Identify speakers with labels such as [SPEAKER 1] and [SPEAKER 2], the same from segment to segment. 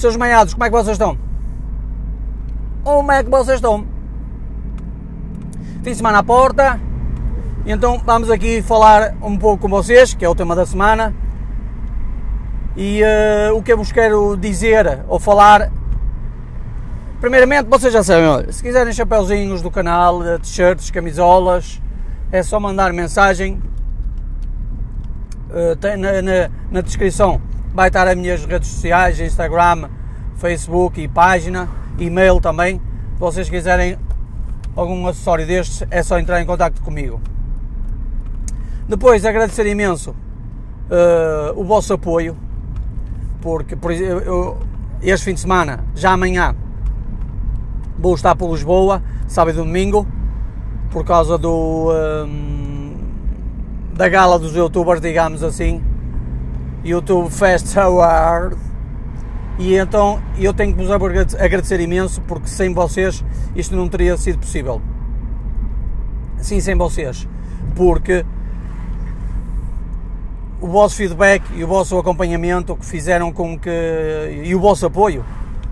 [SPEAKER 1] Seus meiados, como é que vocês estão? Como é que vocês estão? Fim de semana à porta, e então vamos aqui falar um pouco com vocês, que é o tema da semana, e o que eu vos quero dizer ou falar, primeiramente, vocês já sabem, olha, se quiserem chapéuzinhos do canal, t-shirts, camisolas, é só mandar mensagem, tem na descrição vai estar as minhas redes sociais, Instagram, Facebook e página, e-mail também. Se vocês quiserem algum acessório destes, é só entrar em contato comigo. Depois, agradecer imenso o vosso apoio, porque este fim de semana, já amanhã, vou estar por Lisboa, sábado e domingo, por causa da gala dos youtubers, digamos assim, YouTube Fest Award, e então eu tenho que vos agradecer imenso, porque sem vocês isto não teria sido possível. Sim, sem vocês, porque o vosso feedback e o vosso acompanhamento que fizeram com que, e o vosso apoio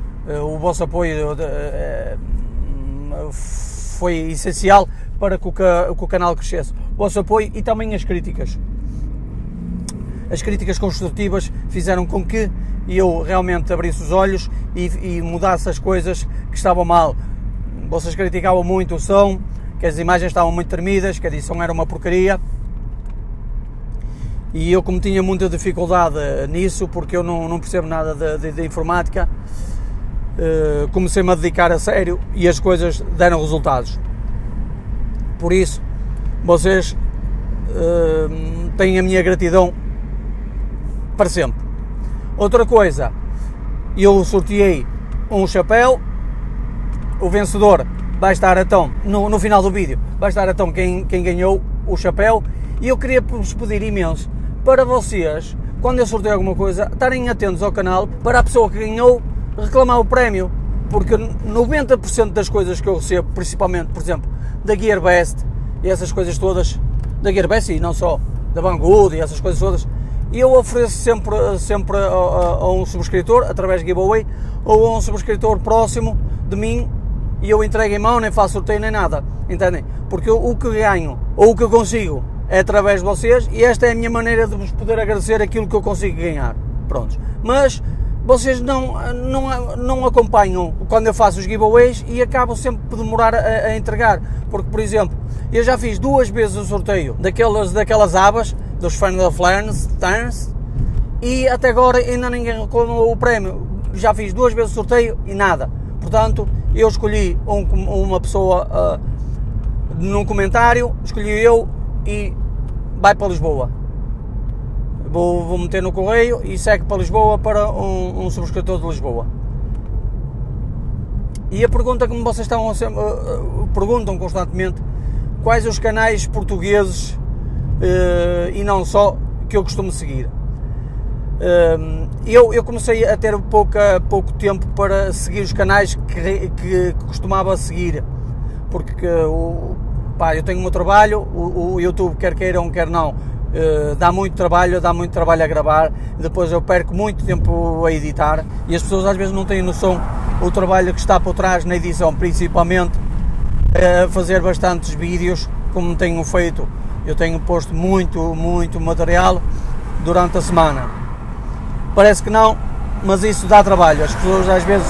[SPEAKER 1] foi essencial para que o canal crescesse. O vosso apoio e também as críticas. As críticas construtivas fizeram com que eu realmente abrisse os olhos e mudasse as coisas que estavam mal. Vocês criticavam muito o som, que as imagens estavam muito tremidas, que a edição era uma porcaria. E eu, como tinha muita dificuldade nisso, porque eu não percebo nada de informática, comecei-me a dedicar a sério e as coisas deram resultados. Por isso, vocês têm a minha gratidão para sempre. Outra coisa, eu sorteei um chapéu, o vencedor vai estar então, no final do vídeo, vai estar então quem ganhou o chapéu, e eu queria vos pedir imenso para vocês, quando eu sorteio alguma coisa, estarem atentos ao canal para a pessoa que ganhou reclamar o prémio, porque 90% das coisas que eu recebo, principalmente, por exemplo, da Gearbest e essas coisas todas, da Gearbest e não só, da Banggood e essas coisas todas, eu ofereço sempre a um subscritor, através de giveaway, ou a um subscritor próximo de mim, e eu entrego em mão, nem faço sorteio nem nada, entendem? Porque o que ganho, ou o que eu consigo, é através de vocês, e esta é a minha maneira de vos poder agradecer aquilo que eu consigo ganhar. Prontos. Mas vocês não acompanham quando eu faço os giveaways e acabo sempre por demorar a entregar, porque, por exemplo, eu já fiz 2 vezes o sorteio daquelas abas, dos Final Turns, e até agora ainda ninguém reclamou o prémio. Já fiz 2 vezes o sorteio e nada. Portanto, eu escolhi uma pessoa num comentário, escolhi eu e vai para Lisboa. Vou meter no correio e segue para Lisboa, para um subscritor de Lisboa. E a pergunta que vocês perguntam constantemente, quais os canais portugueses e não só que eu costumo seguir. Eu comecei a ter pouco tempo para seguir os canais que costumava seguir, porque eu tenho o meu trabalho, o YouTube, quer queiram, quer não, dá muito trabalho a gravar, depois eu perco muito tempo a editar, e as pessoas às vezes não têm noção o trabalho que está por trás na edição, principalmente a fazer bastantes vídeos, como tenho feito. Eu tenho posto muito material durante a semana. Parece que não, mas isso dá trabalho. As pessoas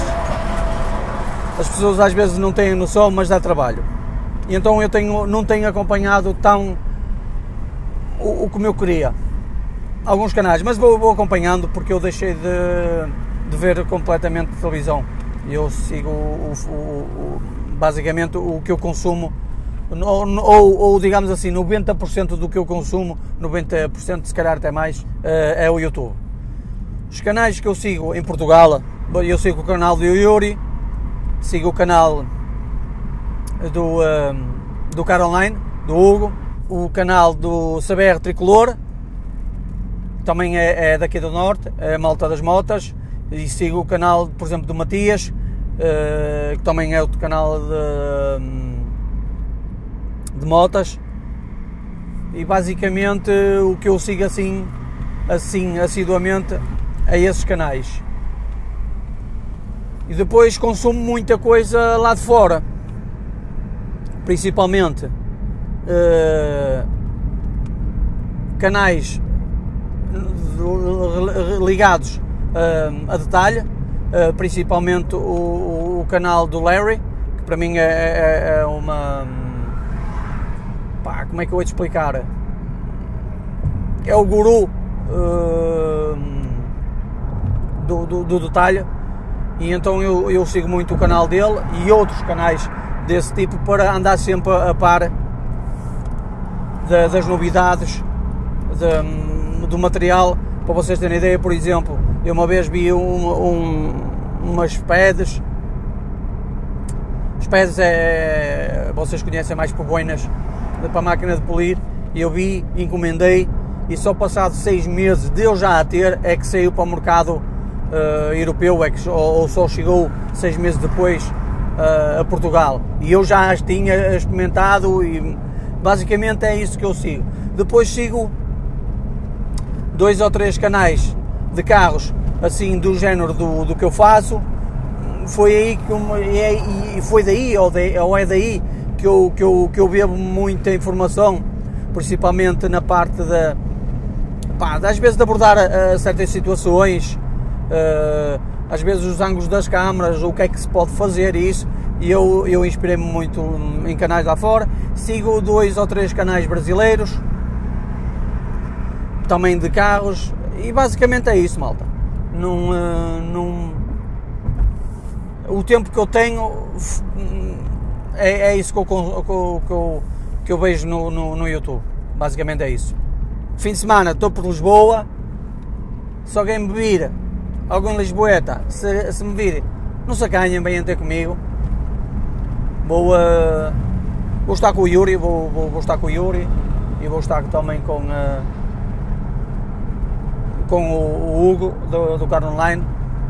[SPEAKER 1] às vezes não têm noção, mas dá trabalho. E então eu não tenho acompanhado tão o como eu queria alguns canais, mas vou acompanhando, porque eu deixei de ver completamente televisão. Eu sigo basicamente o que eu consumo, ou digamos assim, 90% do que eu consumo, 90% se calhar até mais, é o YouTube. Os canais que eu sigo em Portugal, eu sigo o canal do Yuri, sigo o canal do Caroline, do Hugo, o canal do CBR Tricolor, também é daqui do Norte, é a malta das motas, e sigo o canal, por exemplo, do Matias, que também é outro canal de motas, e basicamente o que eu sigo assim assiduamente é esses canais. E depois consumo muita coisa lá de fora, principalmente canais ligados a detalhe, principalmente o canal do Larry, que para mim é uma... Pá, como é que eu vou te explicar? É o guru do detalhe, e então eu sigo muito o canal dele e outros canais desse tipo para andar sempre a par das novidades do material. Para vocês terem ideia, por exemplo, eu uma vez vi umas pads. Os pads vocês conhecem mais por boinas para a máquina de polir, e eu vi, encomendei, e só passado 6 meses de eu já a ter é que saiu para o mercado europeu, ou só chegou 6 meses depois a Portugal, e eu já as tinha experimentado, e basicamente é isso que eu sigo. Depois sigo 2 ou 3 canais de carros assim do género do que eu faço. Foi aí que foi daí ou é daí que eu bebo muita informação, principalmente na parte às vezes de abordar certas situações, às vezes os ângulos das câmaras, o que é que se pode fazer, isso, e eu inspirei-me muito em canais lá fora. Sigo 2 ou 3 canais brasileiros, também de carros, e basicamente é isso, malta. O tempo que eu tenho é isso que eu vejo no YouTube, basicamente é isso. Fim de semana estou por Lisboa, se alguém me vir, algum lisboeta, se me vir, não se acanhem, venham ter comigo. Vou estar com o Yuri, vou estar com o Yuri, e vou estar também com o Hugo do Car Online,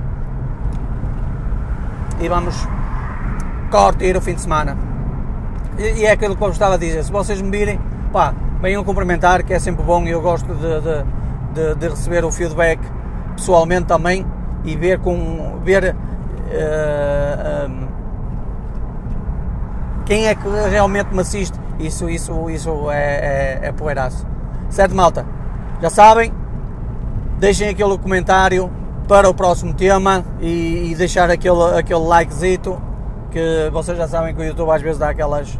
[SPEAKER 1] e vamos curtir o fim de semana. E é aquilo que eu gostava de dizer: se vocês me virem, pá, venham cumprimentar, que é sempre bom, e eu gosto de receber o feedback pessoalmente também, e ver quem é que realmente me assiste. Isso é poeiraço, certo, malta? Já sabem, deixem aquele comentário para o próximo tema, e deixar aquele likezito, que vocês já sabem que o YouTube às vezes dá aquelas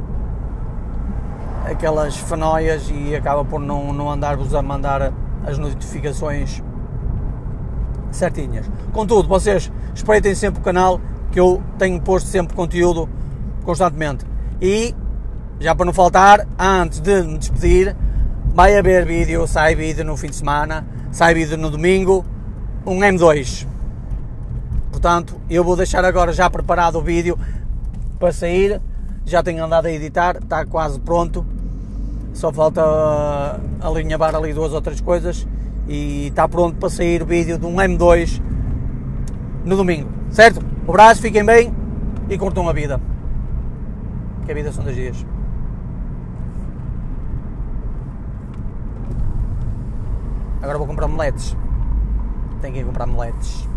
[SPEAKER 1] fanóias e acaba por não andar-vos a mandar as notificações certinhas. Contudo, vocês espreitem sempre o canal, que eu tenho posto sempre conteúdo constantemente. E, já para não faltar, antes de me despedir, vai haver vídeo, sai vídeo no fim de semana, sai vídeo no domingo, um M2. Portanto, eu vou deixar agora já preparado o vídeo para sair. Já tenho andado a editar, está quase pronto, só falta alinhavar ali 2 ou 3 coisas, e está pronto para sair o vídeo de um M2 no domingo, certo? Um abraço, fiquem bem e curtam a vida, que a vida são 2 dias. Agora vou comprar meletes, tenho que ir comprar meletes.